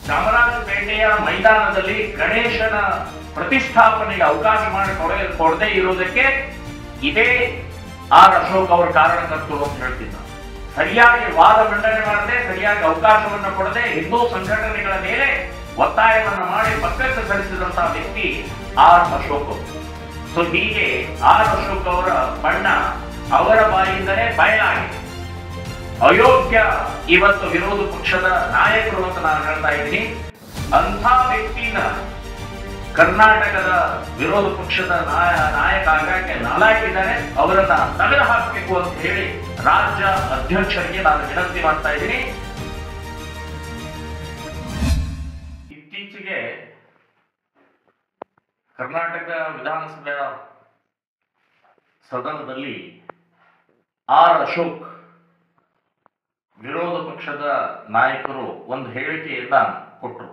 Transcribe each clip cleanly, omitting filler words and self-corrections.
ಚಾಮರಾಜಪೇಟೆಯ ಮೈದಾನದಲ್ಲಿ ಗಣೇಶನ ಪ್ರತಿಷ್ಠಾಪನೆಗೆ ಅವಕಾಶ ಕೊಡದೇ ಇರುವುದಕ್ಕೆ ಇದೇ ಆರ್ ಅಶೋಕ್ ಅವರ ಕಾರಣಕರ್ತರು ಅಂತ ಹೇಳ್ತಿದ್ದ. ಸರಿಯಾಗಿ ವಾದ ಮಂಡನೆ ಮಾಡದೆ, ಸರಿಯಾಗಿ ಅವಕಾಶವನ್ನು ಕೊಡದೆ, ಹಿಂದೂ ಸಂಘಟನೆಗಳ ಮೇಲೆ ಒತ್ತಾಯವನ್ನ ಮಾಡಿ ಪಕ್ಕಕ್ಕೆ ಸರಿಸಿದಂತಹ ವ್ಯಕ್ತಿ ಆರ್ ಅಶೋಕ್ ಅವರು. ಸೊ ಹೀಗೆ ಆರ್ ಅಶೋಕ್ ಅವರ ಬಣ್ಣ ಅವರ ಬಾಯಿಂದಲೇ ಬಯಲಾಗಿದೆ. ಅಯೋಗ್ಯ ಇವತ್ತು ವಿರೋಧ ಪಕ್ಷದ ನಾಯಕರು ಅಂತ ನಾನು ಹೇಳ್ತಾ ಇದ್ದೀನಿ. ಅಂಥ ವ್ಯಕ್ತಿನ ಕರ್ನಾಟಕದ ವಿರೋಧ ಪಕ್ಷದ ನಾಯಕ ಆಗಕ್ಕೆ ನಾಲಾಯಕಿದ್ದಾರೆ, ಅವರನ್ನ ತೆಗೆದು ಹಾಕಬೇಕು ಅಂತ ಹೇಳಿ ರಾಜ್ಯ ಅಧ್ಯಕ್ಷರಿಗೆ ನಾನು ವಿನಂತಿ ಮಾಡ್ತಾ ಇದ್ದೀನಿ. ಇತ್ತೀಚೆಗೆ ಕರ್ನಾಟಕ ವಿಧಾನಸಭೆಯ ಸದನದಲ್ಲಿ ಆರ್ ಅಶೋಕ್ ವಿರೋಧ ಪಕ್ಷದ ನಾಯಕರು ಒಂದು ಹೇಳಿಕೆಯನ್ನ ಕೊಟ್ಟರು.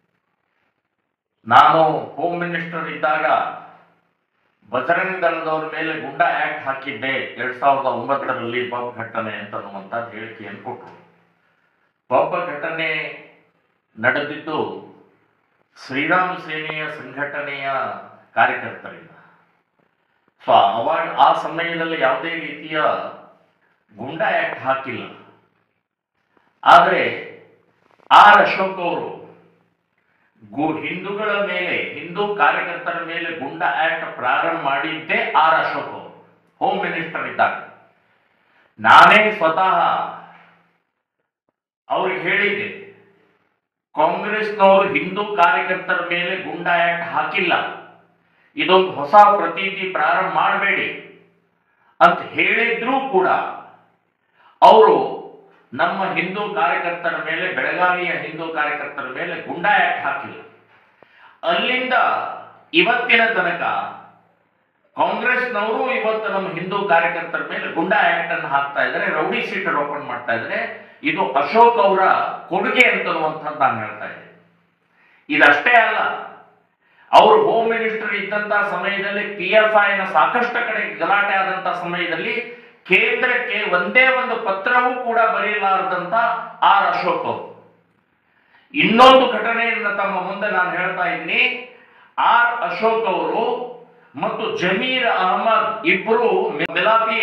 ನಾನು ಹೋಮ್ ಮಿನಿಸ್ಟರ್ ಇದ್ದಾಗ ಬಜರಂಗ ದಳದವರ ಮೇಲೆ ಗುಂಡಾ ಆಕ್ಟ್ ಹಾಕಿದ್ದೆ 2009ರಲ್ಲಿ ಬಾಬ್ ಘಟನೆ ಅಂತನ್ನುವಂಥದ್ದು ಹೇಳಿಕೆಯನ್ನು ಕೊಟ್ಟರು. ಬಾಬ್ ಘಟನೆ ನಡೆದಿದ್ದು ಶ್ರೀರಾಮ ಸೇನೆಯ ಸಂಘಟನೆಯ ಕಾರ್ಯಕರ್ತರಿಂದ. ಸೊ ಅವಾಗ ಆ ಸಮಯದಲ್ಲಿ ಯಾವುದೇ ರೀತಿಯ ಗುಂಡಾ ಆಕ್ಟ್ ಹಾಕಿಲ್ಲ. ಆದರೆ ಆರ್ ಅಶೋಕ್ ಅವರು ಹಿಂದೂಗಳ ಮೇಲೆ, ಹಿಂದೂ ಕಾರ್ಯಕರ್ತರ ಮೇಲೆ ಗುಂಡಾ ಆಕ್ಟ್ ಪ್ರಾರಂಭ ಮಾಡಿದ್ದೇ ಆರ್ ಅಶೋಕ್ ಅವರು ಹೋಮ್ ಮಿನಿಸ್ಟರ್ ಇದ್ದಾಗ. ನಾನೇ ಸ್ವತಃ ಅವ್ರಿಗೆ ಹೇಳಿದ್ದೆ, ಕಾಂಗ್ರೆಸ್ನವರು ಹಿಂದೂ ಕಾರ್ಯಕರ್ತರ ಮೇಲೆ ಗುಂಡಾ ಆಕ್ಟ್ ಹಾಕಿಲ್ಲ, ಇದೊಂದು ಹೊಸ ಪ್ರತೀತಿ ಪ್ರಾರಂಭ ಮಾಡಬೇಡಿ ಅಂತ ಹೇಳಿದ್ರೂ ಕೂಡ ಅವರು ನಮ್ಮ ಹಿಂದೂ ಕಾರ್ಯಕರ್ತರ ಮೇಲೆ, ಬೆಳಗಾವಿಯ ಹಿಂದೂ ಕಾರ್ಯಕರ್ತರ ಮೇಲೆ ಗುಂಡಾ ಆಕ್ಟ್ ಹಾಕಿಲ್ಲ. ಅಲ್ಲಿಂದ ಇವತ್ತಿನ ತನಕ ಕಾಂಗ್ರೆಸ್ನವರು ಇವತ್ತು ನಮ್ಮ ಹಿಂದೂ ಕಾರ್ಯಕರ್ತರ ಮೇಲೆ ಗುಂಡಾ ಆಕ್ಟ್ ಅನ್ನು ಹಾಕ್ತಾ ಇದ್ದಾರೆ, ರೌಡಿ ಶೀಟರ್ ಓಪನ್ ಮಾಡ್ತಾ ಇದ್ದಾರೆ. ಇದು ಅಶೋಕ್ ಅವರ ಕೊಡುಗೆ ಅಂತನ್ನುವಂಥದ್ದು ನಾನು ಹೇಳ್ತಾ ಇದ್ದೆ. ಇದಷ್ಟೇ ಅಲ್ಲ, ಅವರು ಹೋಮ್ ಮಿನಿಸ್ಟರ್ ಇದ್ದಂತಹ ಸಮಯದಲ್ಲಿ PFIನ ಸಾಕಷ್ಟು ಕಡೆ ಗಲಾಟೆ ಆದಂತಹ ಸಮಯದಲ್ಲಿ ಕೇಂದ್ರಕ್ಕೆ ಒಂದೇ ಒಂದು ಪತ್ರವೂ ಕೂಡ ಬರೆಯಲಾರದಂತ ಆರ್ ಅಶೋಕ್ ಅವರು. ಇನ್ನೊಂದು ಘಟನೆಯನ್ನು ತಮ್ಮ ಮುಂದೆ ನಾನು ಹೇಳ್ತಾ ಇದ್ದೀನಿ. ಆರ್ ಅಶೋಕ್ ಅವರು ಮತ್ತು ಜಮೀರ್ ಅಹಮದ್ ಇಬ್ಬರು ಮಿಲಾಪಿ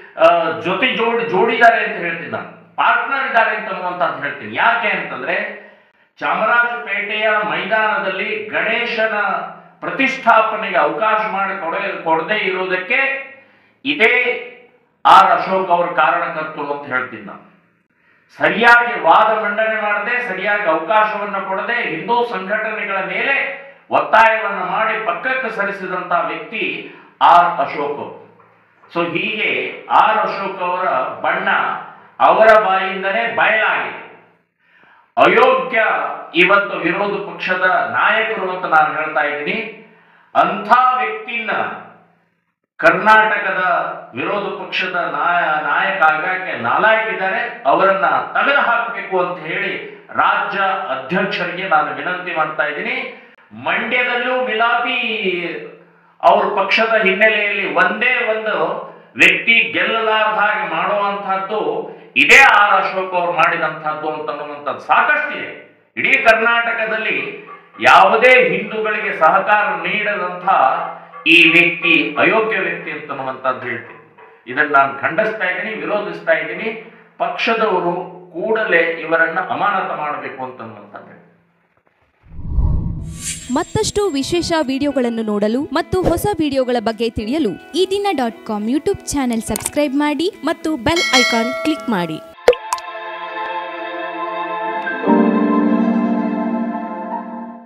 ಜೋಡಿದ್ದಾರೆ ಅಂತ ಹೇಳ್ತೀನಿ, ನಾನು ಪಾರ್ಟ್ನರ್ ಇದ್ದಾರೆ ಅಂತನ್ನುವಂಥದ್ದು ಹೇಳ್ತೀನಿ. ಯಾಕೆ ಅಂತಂದ್ರೆ ಚಾಮರಾಜಪೇಟೆಯ ಮೈದಾನದಲ್ಲಿ ಗಣೇಶನ ಪ್ರತಿಷ್ಠಾಪನೆಗೆ ಅವಕಾಶ ಕೊಡದೇ ಇರುವುದಕ್ಕೆ ಇದೇ ಆರ್ ಅಶೋಕ್ ಅವರ ಕಾರಣಕರ್ತರು ಅಂತ ಹೇಳ್ತೀನಿ ನಾನು. ಸರಿಯಾಗಿ ವಾದ ಮಂಡನೆ ಮಾಡದೆ, ಸರಿಯಾಗಿ ಅವಕಾಶವನ್ನು ಕೊಡದೆ, ಹಿಂದೂ ಸಂಘಟನೆಗಳ ಮೇಲೆ ಒತ್ತಾಯವನ್ನು ಮಾಡಿ ಪಕ್ಕಕ್ಕೆ ಸರಿಸಿದಂತಹ ವ್ಯಕ್ತಿ ಆರ್ ಅಶೋಕ್ ಅವರು. ಸೊ ಹೀಗೆ ಆರ್ ಅಶೋಕ್ ಅವರ ಬಣ್ಣ ಅವರ ಬಾಯಿಂದಲೇ ಬಯಲಾಗಿದೆ. ಅಯೋಗ್ಯ ಇವತ್ತು ವಿರೋಧ ಪಕ್ಷದ ನಾಯಕರು ಅಂತ ನಾನು ಹೇಳ್ತಾ ಇದ್ದೀನಿ. ಅಂಥ ವ್ಯಕ್ತಿನ ಕರ್ನಾಟಕದ ವಿರೋಧ ಪಕ್ಷದ ನಾಯಕ ಆಗಕ್ಕೆ ನಾಲಾಯಕಿದ್ದಾರೆ, ಅವರನ್ನ ತೆಗೆದು ಹಾಕಬೇಕು ಅಂತ ಹೇಳಿ ರಾಜ್ಯ ಅಧ್ಯಕ್ಷರಿಗೆ ನಾನು ವಿನಂತಿ ಮಾಡ್ತಾ ಇದ್ದೀನಿ. ಮಂಡ್ಯದಲ್ಲೂ ಮಿಲಾಪಿ ಅವ್ರ ಪಕ್ಷದ ಹಿನ್ನೆಲೆಯಲ್ಲಿ ಒಂದೇ ಒಂದು ವ್ಯಕ್ತಿ ಗೆಲ್ಲಲಾರದ ಹಾಗೆ ಮಾಡುವಂತಹದ್ದು ಇದೇ ಆರ್ ಅಶೋಕ್ ಅವರು ಮಾಡಿದಂತಹದ್ದು ಅಂತನ್ನುವಂಥದ್ದು ಸಾಕಷ್ಟಿದೆ. ಇಡೀ ಕರ್ನಾಟಕದಲ್ಲಿ ಯಾವುದೇ ಹಿಂದೂಗಳಿಗೆ ಸಹಕಾರ ನೀಡದಂತಹ ಈ ವ್ಯಕ್ತಿ ಅಯೋಗ್ಯ ವ್ಯಕ್ತಿ ಅಂತನ್ನುವಂಥದ್ದು ಹೇಳ್ತೀನಿ. ಇದನ್ನು ನಾನು ಖಂಡಿಸ್ತಾ ಇದ್ದೀನಿ, ವಿರೋಧಿಸ್ತಾ ಇದ್ದೀನಿ. ಪಕ್ಷದವರು ಕೂಡಲೇ ಇವರನ್ನ ಅಮಾನತು ಮಾಡಬೇಕು ಅಂತನ್ನುವಂಥದ್ದು. ಮತ್ತಷ್ಟು ವಿಶೇಷ ವಿಡಿಯೋಗಳನ್ನು ನೋಡಲು ಮತ್ತು ಹೊಸ ವಿಡಿಯೋಗಳ ಬಗ್ಗೆ ತಿಳಿಯಲು ಈ ದಿನ.com ಯೂಟ್ಯೂಬ್ ಚಾನೆಲ್ ಸಬ್ಸ್ಕ್ರೈಬ್ ಮಾಡಿ ಮತ್ತು ಬೆಲ್ ಐಕಾನ್ ಕ್ಲಿಕ್ ಮಾಡಿ.